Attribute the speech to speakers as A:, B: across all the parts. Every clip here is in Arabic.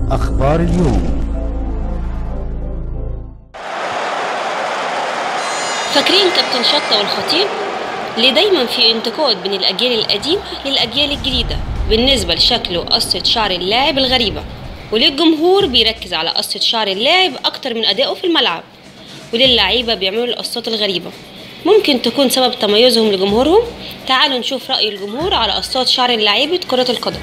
A: أخبار اليوم.
B: فاكرين كابتن شطة والخطيب؟ ليه دايما في انتقاد بين الأجيال القديمة للأجيال الجديدة بالنسبة لشكل وقصة شعر اللاعب الغريبة، وليه الجمهور بيركز على قصة شعر اللاعب أكتر من أدائه في الملعب، وليه اللعيبة بيعملوا القصات الغريبة؟ ممكن تكون سبب تميزهم لجمهورهم؟ تعالوا نشوف رأي الجمهور على قصات شعر لعيبة كرة القدم.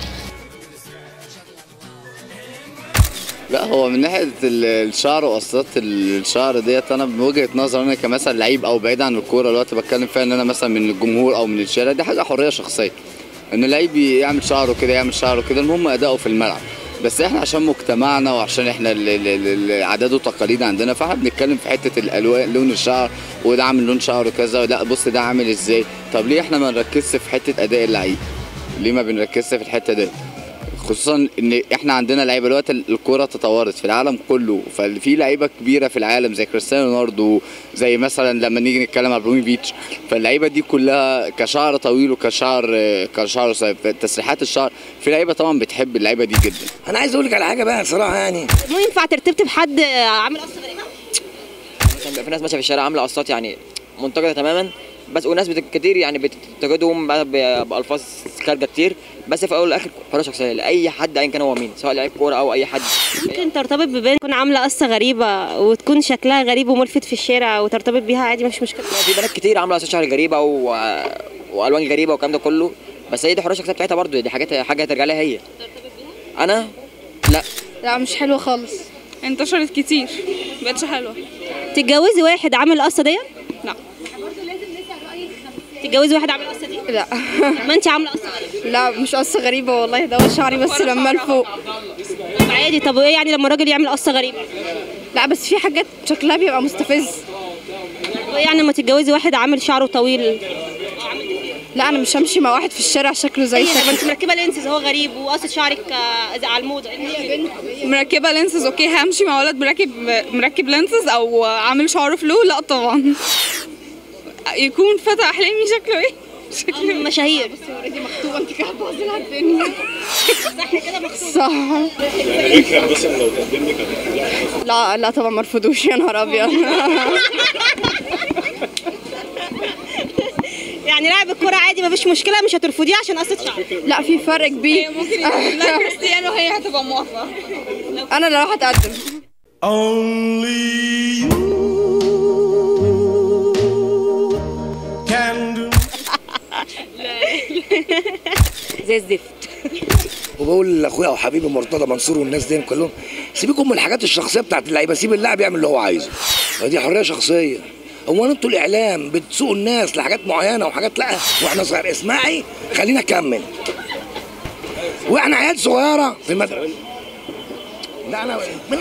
C: لا، هو من ناحيه الشعر وقصات الشعر ديت، انا من وجهه نظري انا كمثلا لعيب او بعيد عن الكوره دلوقتي بتكلم فيها ان انا مثلا من الجمهور او من الشارع، دي حاجه حريه شخصيه ان اللعيب يعمل شعره كده يعمل شعره كده، المهم اداؤه في الملعب. بس احنا عشان مجتمعنا وعشان احنا العادات والتقاليد عندنا، فاحنا بنتكلم في حته الالوان، لون الشعر، وده عامل لون شعره كذا، لا بص ده عامل ازاي. طب ليه احنا ما نركزش في حته اداء اللعيب؟ ليه ما بنركزش في الحته دي؟ خصوصا ان احنا عندنا لعيبه دلوقتي الكوره تطورت في العالم كله، ففي لعيبه كبيره في العالم زي كريستيانو رونالدو، زي مثلا لما نيجي نتكلم على ابراهيموفيتش، فاللعيبه دي كلها كشعر طويل وكشعر تسريحات الشعر، في لعيبه طبعا بتحب اللعيبه دي جدا.
D: انا عايز اقول لك على حاجه بقى صراحه، يعني
B: مو ينفع ترتبط بحد عامل قصة غريبة؟
E: مثلا في ناس ماشيه في الشارع عامله قصات يعني منتقده تماما، بس وناس كتير يعني بتنتقدهم بالفاظ خارجه كتير، بس في الاول والاخر حريه شخصيه لاي حد ايا كان هو مين، سواء لعيب كوره او اي حد.
B: ممكن ترتبط ببنت تكون عامله قصه غريبه وتكون شكلها غريب وملفت في الشارع وترتبط بيها عادي، مش مشكله.
E: في بنات كتير عامله قصات شعر غريبه والوان غريبه والكلام ده كله، بس هي دي الحريه الشخصيه بتاعتها برضه، دي حاجه ترجع لها هي. انا
F: لا مش حلوه خالص، انتشرت كتير مبقتش حلوه.
B: تتجوزي واحد عامل القصه دي؟
F: لا.
B: تتجوزي واحد عامل القصه دي؟
F: لا.
B: ما انت عامله قصه غريبه.
F: لا مش قصه غريبه والله، ده هو شعري بس لما لفوق.
B: طب عادي، طب وايه يعني لما الراجل يعمل قصه غريبه؟
F: لا بس في حاجات شكلها بيبقى مستفز.
B: وايه يعني لما تتجوزي واحد عامل شعره طويل؟
F: لا انا مش همشي مع واحد في الشارع شكله زي
B: شكله. انت مركبه لينسز هو غريب وقصه شعرك على الموضه.
F: مركبه لينسز اوكي، همشي مع ولد مركب لينسز او عامل شعره فلو؟ لا طبعا. يكون فتى احلامي شكله ايه؟
B: شكله مشاهير.
F: بس اوريدي مخطوبه، انت كده هتبوظي لها الدنيا.
B: صح كده مخطوبه.
F: صح.
G: يعني فكره مثلا لو تقدم لك
F: لا طبعا ما ارفضوش، يا نهار ابيض.
B: يعني لاعب الكوره عادي مفيش مشكله، مش هترفضيه عشان قصه شعر؟
F: لا في فرق كبير. ممكن يقول لها كريستيانو هي هتبقى موافقه. انا اللي راح اتقدم.
B: زي الزفت.
D: وبقول لاخويا وحبيبي مرتضى منصور والناس دي كلهم، سيبكم من الحاجات الشخصيه بتاعت اللعيبه، سيب اللاعب يعمل اللي هو عايزه، دي حريه شخصيه. هو انتوا الاعلام بتسوقوا الناس لحاجات معينه وحاجات لا، واحنا صغير اسمعي خلينا اكمل، واحنا عيال صغيره في المدرسه. لا انا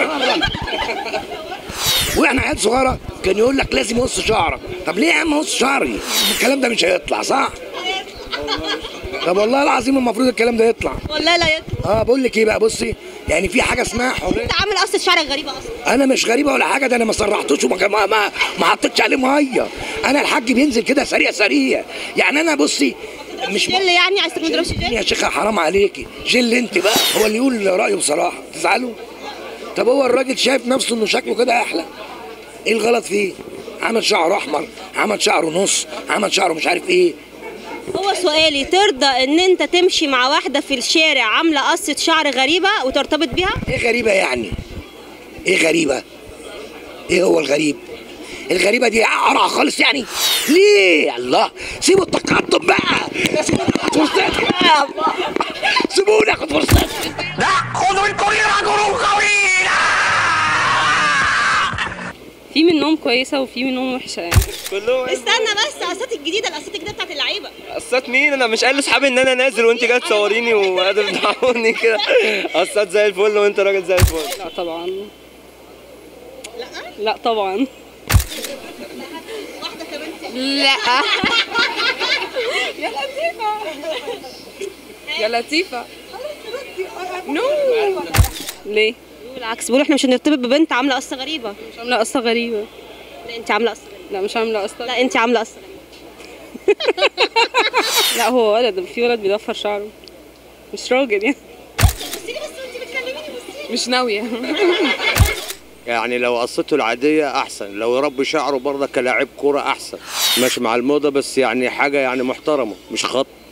D: واحنا عيال صغيره كان يقول لك لازم يقص شعرك، طب ليه يا عم اقص شعري؟ الكلام ده مش هيطلع صح؟ طب والله العظيم المفروض الكلام ده يطلع.
B: والله لا يطلع.
D: بقول لك ايه بقى، بصي يعني في حاجه اسمها حريه.
B: انت عامل قصه شعرك غريبه اصلا.
D: انا مش غريبه ولا حاجه، ده انا ما سرحتوش ما حطيتش عليه ميه، انا الحاج بينزل كده سريع، يعني انا بصي مش
B: جل، يعني عايز تضرب جل
D: يا شيخه حرام عليكي، جل انت بقى هو اللي يقول رايه بصراحه، تزعلوا؟ طب هو الراجل شايف نفسه انه شكله كده احلى، ايه الغلط فيه؟ عمل شعره احمر، عمل شعره نص، عمل شعره مش عارف ايه.
B: هو سؤالي، ترضى ان انت تمشي مع واحده في الشارع عامله قصه شعر غريبه وترتبط بيها؟
D: ايه غريبه يعني؟ ايه غريبه؟ ايه هو الغريب؟ الغريبه دي قرعه خالص يعني؟ ليه؟ الله سيبوا التقدم بقى، سيبوا ناخد فرصتي يا الله، سيبوني ناخد فرصتي. لا خدوا الكوريرا جروب قوية.
F: في منهم كويسه وفي منهم وحشه يعني.
E: كلهم.
B: استنى بس، القصات الجديده بتاعت اللعيبه.
E: قصات مين؟ انا مش قايل لاصحابي ان انا نازل وانت جايه تصوريني وقادر تدعوني كده. قصات زي الفل وانت راجل زي الفل.
F: لا طبعا. لا طبعا.
B: واحده كمان.
F: لا. يا لطيفه. يا لطيفه. نو. ليه؟
B: بالعكس، بيقولوا احنا مش هنرتبط ببنت عامله قصه غريبه.
F: مش عامله قصه غريبه.
B: لا انت عامله قصه غريبه.
F: لا مش عامله قصه.
B: لا انت عامله قصه غريبه.
F: لا هو ولد، في ولد بيضفر شعره، مش راجل يعني.
B: بصي لي بس وانت بتكلميني، بصي
F: مش ناويه.
A: يعني لو قصته العادية أحسن، لو يربي شعره برضه كلاعب كورة أحسن. ماشي مع الموضة بس يعني حاجة يعني محترمة مش خط.